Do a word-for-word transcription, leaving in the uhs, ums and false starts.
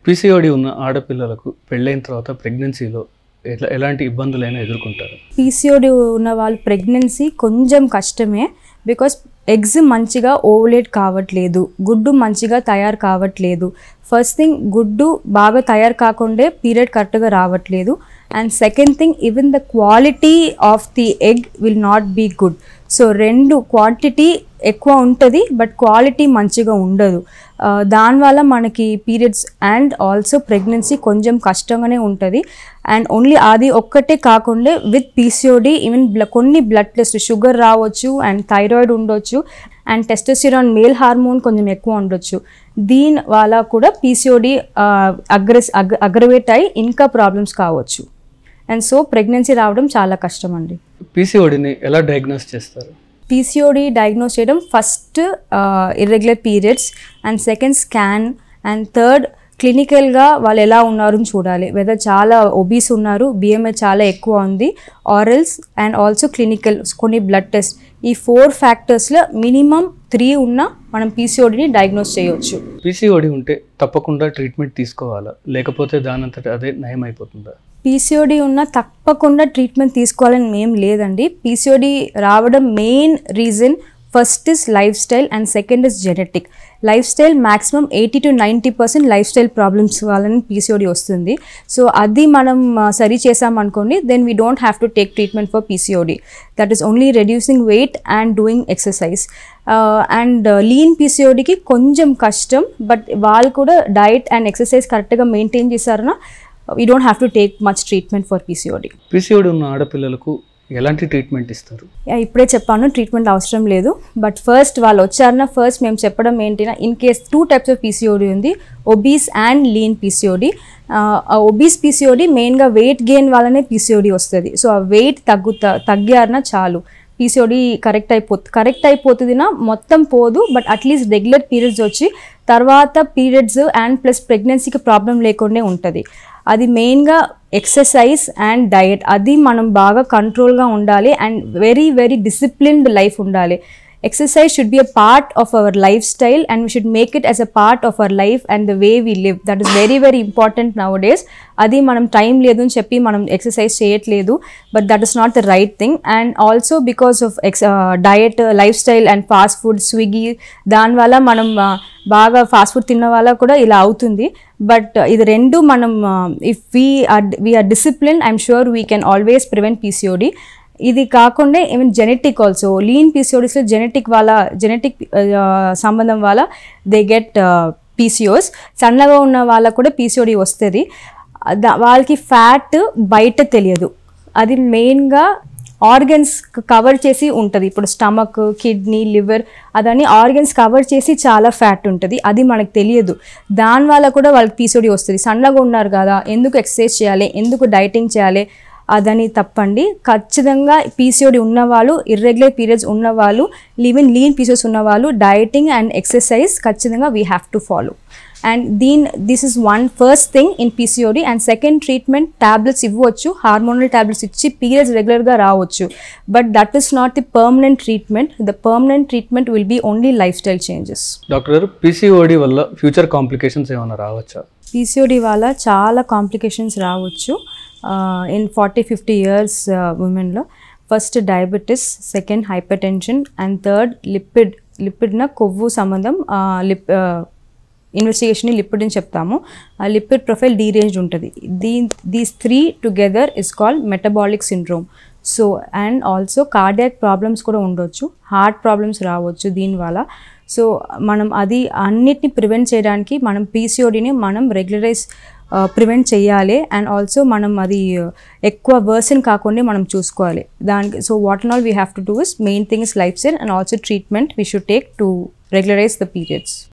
PCOD ఉన్న ఆడపిల్లలకు పెళ్ళైన తర్వాత ప్రెగ్నెన్సీలో ఎట్లా ఎలాంటి ఇబ్బందులైనా ఎదుర్కొంటారు? పీసీఓడి ఉన్న వాళ్ళు ప్రెగ్నెన్సీ కొంచెం కష్టమే, బికాస్ ఎగ్స్ మంచిగా ఓవులేట్ కావట్లేదు, గుడ్డు మంచిగా తయారు కావట్లేదు. ఫస్ట్ థింగ్, గుడ్డు బాగా తయారు కాకుండా పీరియడ్ కరెక్ట్గా రావట్లేదు. And second thing, even the quality of the egg will not be good. So రెండు, క్వాంటిటీ ఎక్కువ ఉంటుంది బట్ క్వాలిటీ మంచిగా ఉండదు. దానివల్ల మనకి పీరియడ్స్ అండ్ ఆల్సో ప్రెగ్నెన్సీ కొంచెం కష్టంగానే ఉంటుంది. అండ్ ఓన్లీ అది ఒక్కటే కాకుండా విత్ పీసీఓడి ఈవెన్ బ్ల కొన్ని బ్లడ్ టెస్ట్, షుగర్ రావచ్చు అండ్ థైరాయిడ్ ఉండొచ్చు అండ్ టెస్టోస్టెరాన్ మేల్ హార్మోన్ కొంచెం ఎక్కువ ఉండొచ్చు. దీని వల్ల కూడా పీసీఓడి అగ్రెస్ అగ్ అగ్రవేట్ అయ్యి ఇంకా ప్రాబ్లమ్స్ కావచ్చు. అండ్ సో ప్రెగ్నెన్సీ రావడం చాలా కష్టం అండి. పీసీఓడిని ఎలా డయాగ్నోస్ చేస్తారు? పీసీఓడి డయాగ్నోస్ చేయడం first irregular periods, and second scan, and third క్లినికల్గా వాళ్ళు ఎలా ఉన్నారు చూడాలి. వెదర్ చాలా ఒబీస్ ఉన్నారు, బిఎంఐ చాలా ఎక్కువ ఉంది, ఆరల్స్ అండ్ ఆల్సో క్లినికల్ కొన్ని బ్లడ్ టెస్ట్. ఈ ఫోర్ ఫ్యాక్టర్స్లో మినిమం త్రీ ఉన్నా మనం పీసీఓడిని డయాగ్నోస్ చేయవచ్చు. పీసీఓడి ఉంటే తప్పకుండా ట్రీట్మెంట్ తీసుకోవాలా, లేకపోతే దానంతట అదే నయం అయిపోతుందా? పీసీఓడి ఉన్న తప్పకుండా ట్రీట్మెంట్ తీసుకోవాలని ఏం లేదండి. పీసీఓడి రావడం main reason first is life style and second is genetic. Life style maximum eighty to ninety percent life style problems వలన పీసీఓడి వస్తుంది. సో అది మనం సరి చేసామనుకోండి, then we don't have to take treatment for PCOD. That is only reducing weight and doing exercise. And lean పీసీఓడికి కొంచెం కష్టం, but వాళ్ళు కూడా డైట్ అండ్ ఎక్సర్సైజ్ కరెక్ట్గా మెయింటైన్ చేశారన్నా we don't have to take much treatment for P C O D. P C O D ఉన్న ఆడపిల్లలకు ఎలాంటి ట్రీట్మెంట్ ఇస్తారు? ఇప్పుడే చెప్పాను, ట్రీట్మెంట్ అవసరం లేదు. బట్ ఫస్ట్ వాళ్ళు వచ్చారన్నా ఫస్ట్ మేము చెప్పడం ఏంటినా, in case two types of PCOD ఉంది, obese and lean PCOD. Obese PCOD మెయిన్గా వెయిట్ గెయిన్ వల్లనే పీసీఓడి వస్తుంది. సో ఆ వెయిట్ తగ్గు తగ్గారన్నా చాలు, పీసీఓడి కరెక్ట్ అయిపోతుంది. కరెక్ట్ అయిపోతుందినా మొత్తం పోదు, బట్ అట్లీస్ట్ రెగ్యులర్ పీరియడ్స్ వచ్చి తర్వాత పీరియడ్స్ అండ్ ప్లస్ ప్రెగ్నెన్సీకి ప్రాబ్లం లేకుండా ఉంటుంది. అది మెయిన్గా ఎక్సర్సైజ్ అండ్ డయట్, అది మనం బాగా కంట్రోల్గా ఉండాలి and very very disciplined life ఉండాలి. Exercise should be a part of our lifestyle and we should make it as a part of our life and the way we live. That is very very important nowadays. Adi manam time ledu ani cheppi manam exercise cheyatledu, but that is not the right thing. And also because of ex uh, diet, uh, lifestyle and fast food, Swiggy, dan valla manam uh, baga fast food tinna valla kuda ila avutundi. But uh, idu rendu manam uh, if we are we are disciplined, I'm sure we can always prevent P C O D. ఇది కాకుండా even genetic also, lean పీసీఓడిస్లో genetic వాళ్ళ genetic సంబంధం వల్ల they get PCOS. సన్నగా ఉన్న వాళ్ళకు కూడా పీసీఓడి వస్తుంది. వాళ్ళకి ఫ్యాట్ బయట తెలియదు, అది మెయిన్గా ఆర్గన్స్ కవర్ చేసి ఉంటుంది. ఇప్పుడు స్టమక్, కిడ్నీ, లివర్, అదని ఆర్గన్స్ కవర్ చేసి చాలా ఫ్యాట్ ఉంటుంది, అది మనకు తెలియదు. దానివల్ల కూడా వాళ్ళకి పీసీఓడి వస్తుంది. సన్నగా ఉన్నారు కదా, ఎందుకు ఎక్సర్సైజ్ చేయాలి, ఎందుకు డైటింగ్ చేయాలి, అదని తప్పండి. ఖచ్చితంగా పీసీఓడి ఉన్నవాళ్ళు, ఇర్రెగ్యులర్ పీరియడ్స్ ఉన్నవాళ్ళు, ఈవెన్ లీన్ పీసీఓస్ ఉన్నవాళ్ళు డైటింగ్ అండ్ ఎక్సర్సైజ్ ఖచ్చితంగా we have to follow. And దీన్ this is one first thing in PCOD. And second, treatment tablets ఇవ్వచ్చు, హార్మోనల్ ట్యాబ్లెట్స్ ఇచ్చి పీరియడ్స్ రెగ్యులర్గా రావచ్చు, but that is not the permanent treatment. The permanent treatment will be only life style changes. Doctor గారు, PCOD వల్ల future complications ఏమైనా రావచ్చా? PCOD వల్ల చాలా కాంప్లికేషన్స్ రావచ్చు ఇన్ ఫార్టీ ఫిఫ్టీ ఇయర్స్ ఉమెన్లో. First diabetes, second hyper tension, and third lipid. లిపిడ్న కొవ్వు సంబంధం, లిప్ ఇన్వెస్టిగేషన్ లిపిడ్ అని చెప్తాము. ఆ లిపిడ్ ప్రొఫైల్ డీరేంజ్ ఉంటుంది. దీ these three together is called metabolic syndrome. So and also cardiac problems కూడా ఉండొచ్చు, హార్ట్ ప్రాబ్లమ్స్ రావచ్చు దీనివల్ల. సో మనం అది అన్నిటిని ప్రివెంట్ చేయడానికి మనం పీసీఓడిని మనం రెగ్యులరైజ్ ప్రివెంట్ చేయాలి. అండ్ ఆల్సో మనం అది ఎక్కువ వర్సన్ కాకుండా మనం చూసుకోవాలి దానికి. So what and all we have to do is main thing is life style and also treatment we should take to regularize the periods.